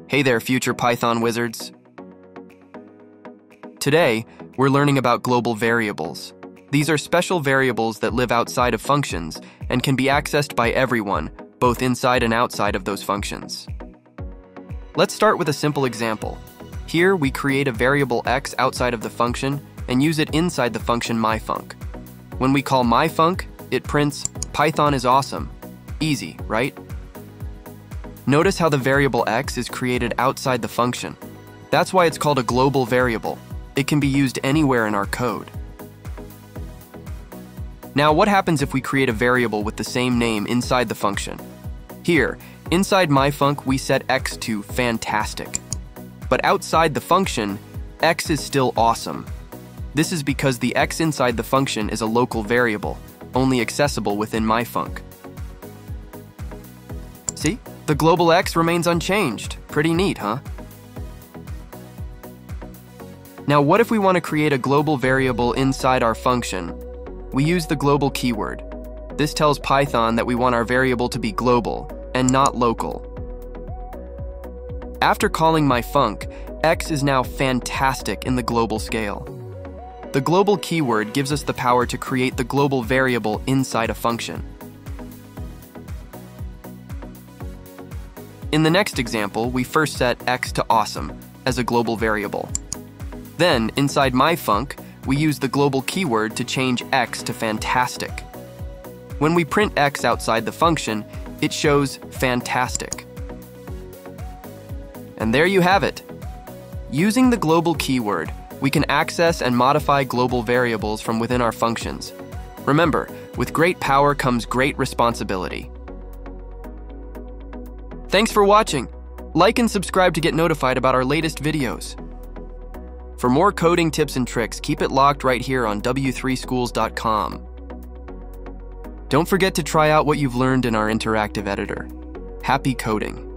Hey there, future Python wizards. Today, we're learning about global variables. These are special variables that live outside of functions and can be accessed by everyone, both inside and outside of those functions. Let's start with a simple example. Here, we create a variable x outside of the function and use it inside the function myfunc. When we call myfunc, it prints, Python is awesome. Easy, right? Notice how the variable x is created outside the function. That's why it's called a global variable. It can be used anywhere in our code. Now, what happens if we create a variable with the same name inside the function? Here, inside myfunc, we set x to fantastic. But outside the function, x is still awesome. This is because the x inside the function is a local variable, only accessible within myfunc. See? The global x remains unchanged. Pretty neat, huh? Now, what if we want to create a global variable inside our function? We use the global keyword. This tells Python that we want our variable to be global and not local. After calling myfunc, x is now fantastic in the global scale. The global keyword gives us the power to create the global variable inside a function. In the next example, we first set x to awesome as a global variable. Then, inside myfunc, we use the global keyword to change x to fantastic. When we print x outside the function, it shows fantastic. And there you have it. Using the global keyword, we can access and modify global variables from within our functions. Remember, with great power comes great responsibility. Thanks for watching. Like and subscribe to get notified about our latest videos. For more coding tips and tricks, keep it locked right here on w3schools.com. Don't forget to try out what you've learned in our interactive editor. Happy coding!